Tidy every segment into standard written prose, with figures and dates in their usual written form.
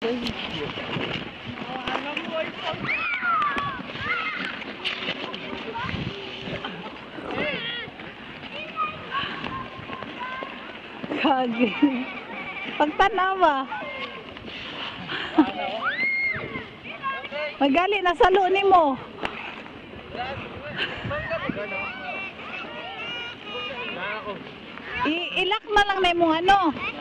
Kagi. Pagtanawa. Magali na salo nimo. Ilak na lang na imong ano.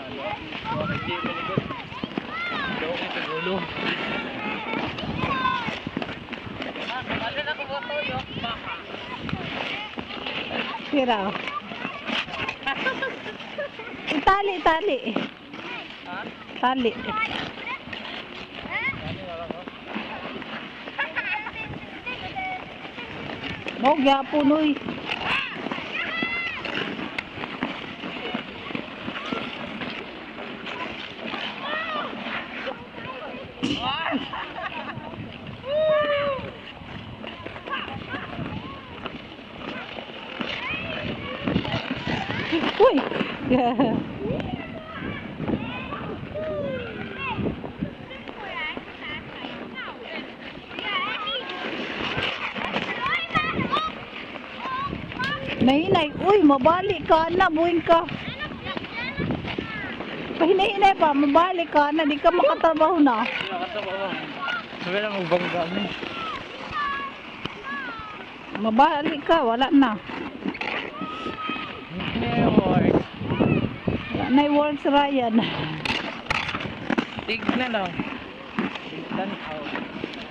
Sira. Itali. Tali. Mo gyapon oy. Uy. Nahinay, uy, mabalik ka na, buhin ka. Pahinay-hinay pa, mabalik ka na, di ka makatrabaho na. Sabi na magbangga na. Mabalik ka, wala na. Wala na yung works Ryan. Tignan lang. Tignan out.